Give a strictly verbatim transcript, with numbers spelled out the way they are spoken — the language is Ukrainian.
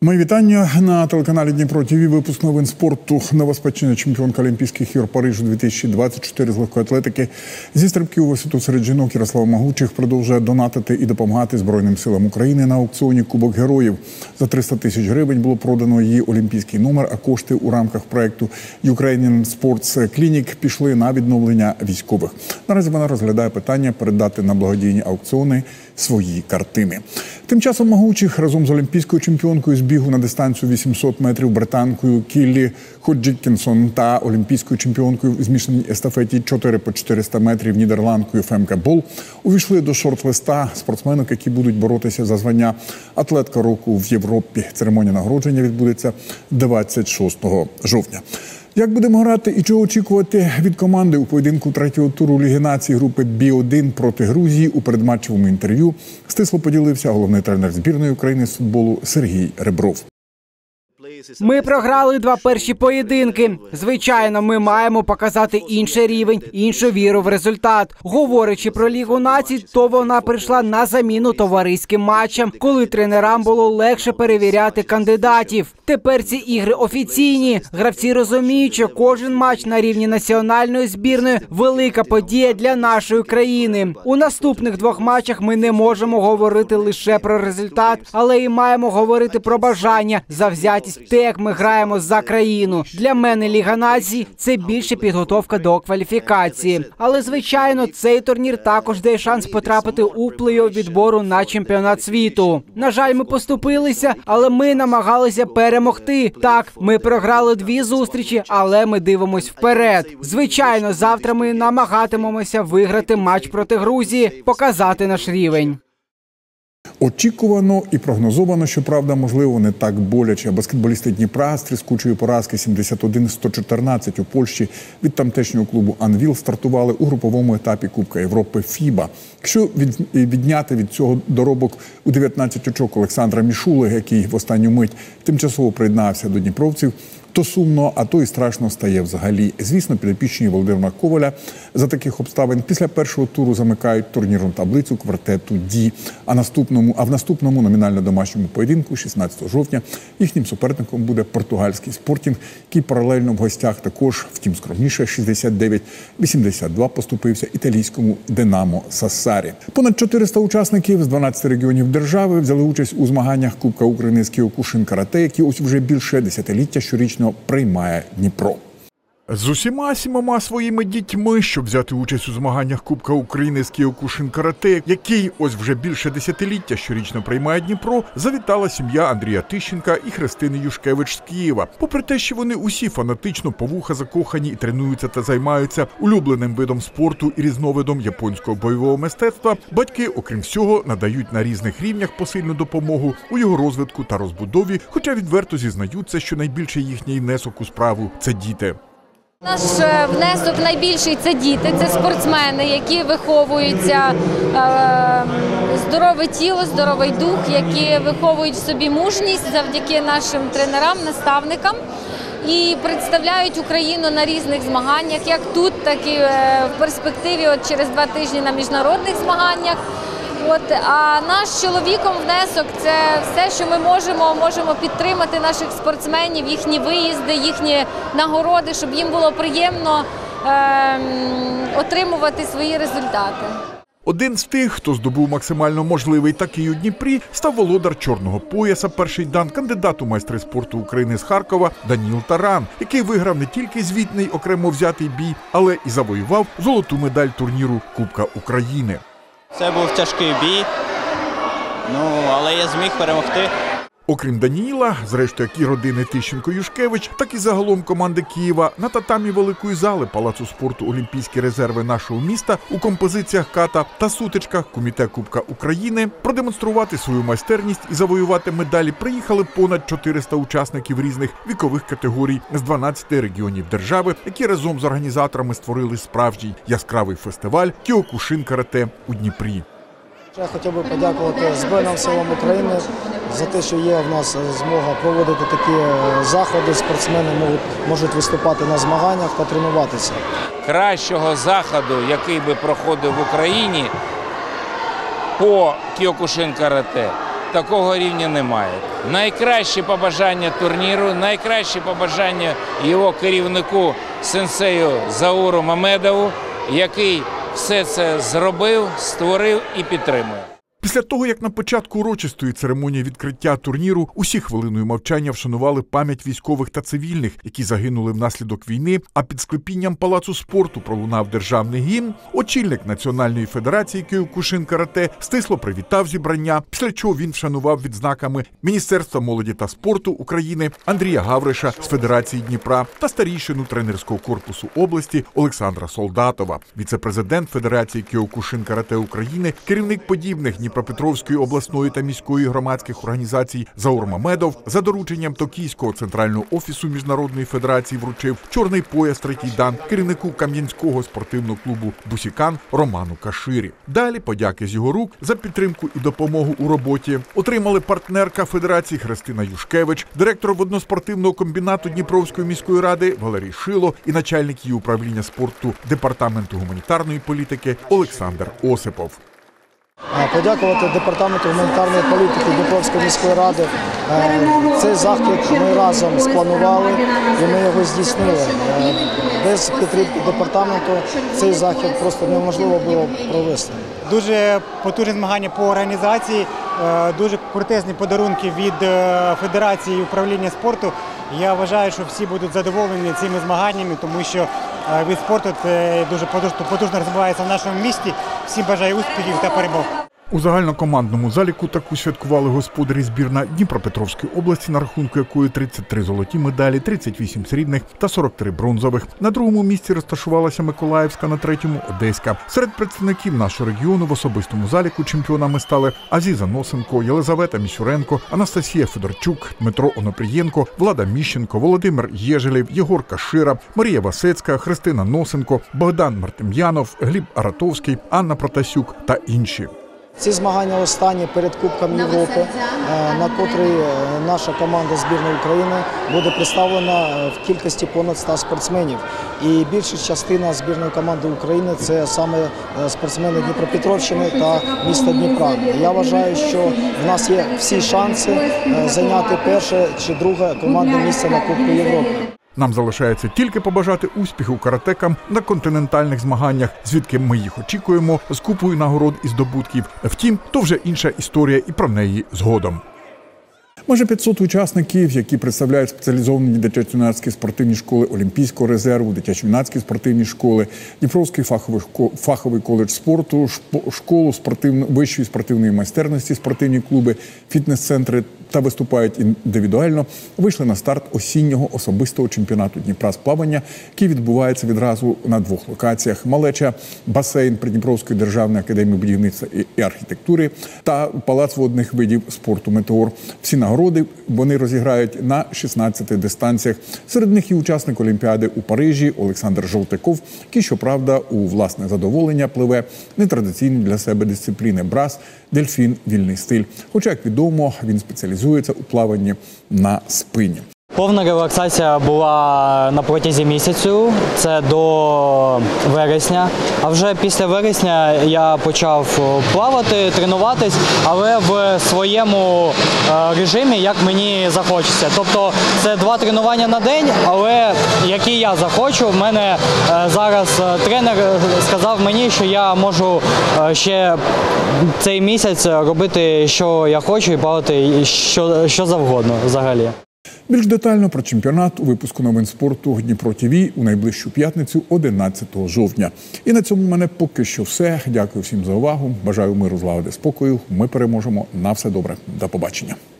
Мої вітання на телеканалі Дніпро ТВ. Випуск новин спорту. Новоспечена чемпіонка Олімпійських ігор Парижу дві тисячі двадцять чотири з легкої атлетики зі стрибків у висоту серед жінок Ярослава Могучих продовжує донатити і допомагати Збройним силам України на аукціоні «Кубок героїв». За триста тисяч гривень було продано її олімпійський номер, а кошти у рамках проєкту Ukrainian Sports Clinic пішли на відновлення військових. Наразі вона розглядає питання передати на благодійні аукціони свої картини. Тим часом Могучих разом з олімпійською чемпіонкою з бігу на дистанцію вісімсот метрів британкою Кіллі Ходжкінсон та олімпійською чемпіонкою в змішаній естафеті чотири по чотириста метрів нідерландкою Фемке Бол увійшли до шорт-листа спортсменок, які будуть боротися за звання атлетка року в Європі. Церемонія нагородження відбудеться двадцять шостого жовтня. Як будемо грати і чого очікувати від команди у поєдинку третього туру Ліги націй групи Бі один проти Грузії, у передматчевому інтерв'ю стисло поділився головний тренер збірної України з футболу Сергій Ребров. Ми програли два перші поєдинки. Звичайно, ми маємо показати інший рівень, іншу віру в результат. Говорячи про Лігу націй, то вона прийшла на заміну товариським матчам, коли тренерам було легше перевіряти кандидатів. Тепер ці ігри офіційні. Гравці розуміють, що кожен матч на рівні національної збірної – велика подія для нашої країни. У наступних двох матчах ми не можемо говорити лише про результат, але і маємо говорити про бажання, завзятість, те, як ми граємо за країну. Для мене Ліга націй – це більше підготовка до кваліфікації. Але, звичайно, цей турнір також дає шанс потрапити у плей-офф відбору на чемпіонат світу. На жаль, ми поступилися, але ми намагалися перемогти. Так, ми програли дві зустрічі, але ми дивимось вперед. Звичайно, завтра ми намагатимемося виграти матч проти Грузії, показати наш рівень. Очікувано і прогнозовано, щоправда, можливо, не так боляче. Баскетболісти Дніпра з тріскучої поразки сімдесят один сто чотирнадцять у Польщі від тамтешнього клубу «Анвіл» стартували у груповому етапі Кубка Європи «Фіба». Якщо відняти від цього доробок у дев'ятнадцять очок Олександра Мішули, який в останню мить тимчасово приєднався до дніпровців, то сумно, а то і страшно стає взагалі. Звісно, підопічні Володимира Коваля за таких обставин після першого туру замикають турнірну таблицю квартету «Ді». А, наступному, а в наступному номінально-домашньому поєдинку шістнадцятого жовтня їхнім суперником буде португальський «Спортінг», який паралельно в гостях також, втім скромніше, шістдесят дев'ять вісімдесят два поступився італійському «Динамо Сассарі». Понад чотириста учасників з дванадцяти регіонів держави взяли участь у змаганнях Кубка України з Кіокушин-карате, які ось вже більше десятиліття щорічно приймає Дніпро. З усіма сімома своїми дітьми, щоб взяти участь у змаганнях Кубка України з Кіокушин-карате, який ось вже більше десятиліття щорічно приймає Дніпро, завітала сім'я Андрія Тищенка і Христини Юшкевич з Києва. Попри те, що вони усі фанатично по вуха закохані і тренуються та займаються улюбленим видом спорту і різновидом японського бойового мистецтва, батьки, окрім всього, надають на різних рівнях посильну допомогу у його розвитку та розбудові, хоча відверто зізнаються, що найбільший їхній внесок у справу – це діти. Наш внесок найбільший – це діти, це спортсмени, які виховуються, е, здорове тіло, здоровий дух, які виховують в собі мужність завдяки нашим тренерам, наставникам і представляють Україну на різних змаганнях, як тут, так і в перспективі от через два тижні на міжнародних змаганнях. От, а наш чоловіком внесок – це все, що ми можемо, можемо підтримати наших спортсменів, їхні виїзди, їхні нагороди, щоб їм було приємно е, отримувати свої результати. Один з тих, хто здобув максимально можливий такий у Дніпрі, став володар чорного пояса перший дан, кандидат у майстри спорту України з Харкова Даніл Таран, який виграв не тільки звітний окремо взятий бій, але і завоював золоту медаль турніру Кубка України. Це був тяжкий бій, ну, але я зміг перемогти. Окрім Даніїла, зрештою як і родини Тищенко-Юшкевич, так і загалом команди Києва на татамі великої зали Палацу спорту «Олімпійські резерви нашого міста» у композиціях ката та сутичках Комітет Кубка України продемонструвати свою майстерність і завоювати медалі приїхали понад чотириста учасників різних вікових категорій з дванадцяти регіонів держави, які разом з організаторами створили справжній яскравий фестиваль Кіокушин-карате у Дніпрі. Я хотів би подякувати Збройним силам України за те, що є в нас змога проводити такі заходи, спортсмени можуть, можуть виступати на змаганнях та тренуватися. Кращого заходу, який би проходив в Україні по Кіокушин-карате, такого рівня немає. Найкращі побажання турніру, найкращі побажання його керівнику сенсею Зауру Мамедову, який все це зробив, створив і підтримує. Після того, як на початку урочистої церемонії відкриття турніру усі хвилиною мовчання вшанували пам'ять військових та цивільних, які загинули внаслідок війни, а під склепінням Палацу спорту пролунав державний гімн, очільник Національної федерації Кіокушин-карате стисло привітав зібрання, після чого він вшанував відзнаками Міністерства молоді та спорту України Андрія Гавриша з Федерації Дніпра та старійшину тренерського корпусу області Олександра Солдатова, віце-президент Федерації Кіокушин-карате України, керівник подібних Дніпропетровської обласної та міської громадських організацій Заур Мамедов за дорученням Токійського центрального офісу Міжнародної федерації вручив чорний пояс третій дан керівнику Кам'янського спортивного клубу «Бусікан» Роману Каширі. Далі подяки з його рук за підтримку і допомогу у роботі отримали партнерка Федерації Христина Юшкевич, директор водноспортивного комбінату Дніпровської міської ради Валерій Шило і начальник її управління спорту Департаменту гуманітарної політики Олександр Осипов. Подякувати Департаменту гуманітарної політики Дніпровської міської ради. Цей захід ми разом спланували і ми його здійснили. Без підтримки департаменту цей захід просто неможливо було провести. Дуже потужні змагання по організації, дуже крутезні подарунки від Федерації управління спорту. Я вважаю, що всі будуть задоволені цими змаганнями, тому що від спорту дуже потужно розвивається в нашому місті. Всім бажаю успіхів та перемог. У загальнокомандному заліку таку святкували господарі збірна Дніпропетровської області, на рахунку якої тридцять три золоті медалі, тридцять вісім срібних та сорок три бронзових. На другому місці розташувалася Миколаївська, на третьому – Одеська. Серед представників нашого регіону в особистому заліку чемпіонами стали Азіза Носенко, Єлизавета Місюренко, Анастасія Федорчук, Дмитро Онопрієнко, Влада Міщенко, Володимир Єжелєв, Єгор Кашира, Марія Васецька, Христина Носенко, Богдан Мартем'янов, Гліб Аратовський, Анна Протасюк та інші. Ці змагання останні перед Кубком Європи, на котрий наша команда збірної України буде представлена в кількості понад ста спортсменів. І більша частина збірної команди України – це саме спортсмени Дніпропетровщини та міста Дніпра. Я вважаю, що в нас є всі шанси зайняти перше чи друге командне місце на Кубку Європи. Нам залишається тільки побажати успіху каратекам на континентальних змаганнях, звідки ми їх очікуємо з купою нагород і здобутків. Втім, то вже інша історія і про неї згодом. Майже п'ятсот учасників, які представляють спеціалізовані дитячо-юнацькі спортивні школи Олімпійського резерву, дитячо-юнацькі спортивні школи, Дніпровський фаховий, фаховий коледж спорту, школу спортивно, вищої спортивної майстерності, спортивні клуби, фітнес-центри та виступають індивідуально, вийшли на старт осіннього особистого чемпіонату Дніпра з плавання, який відбувається відразу на двох локаціях. Малеча, басейн Придніпровської державної академії будівництва і архітектури та палац водних видів спорту «Метеор». Всі нагороди вони розіграють на шістнадцяти дистанціях. Серед них і учасник Олімпіади у Парижі Олександр Жолтиков, який, щоправда, у власне задоволення пливе нетрадиційні для себе дисципліни брас, дельфін, вільний стиль. Хоча, як відомо, він спеціалізується у плаванні на спині. Повна релаксація була на протязі місяцю, це до вересня. А вже після вересня я почав плавати, тренуватись, але в своєму режимі, як мені захочеться. Тобто це два тренування на день, але які я захочу. В мене зараз тренер сказав мені, що я можу ще цей місяць робити, що я хочу, і плавати що, що завгодно взагалі. Більш детально про чемпіонат у випуску новин спорту Дніпро ТІВІ у найближчу п'ятницю одинадцятого жовтня. І на цьому в мене поки що все. Дякую всім за увагу. Бажаю миру, злагоди, спокою. Ми переможемо. На все добре. До побачення.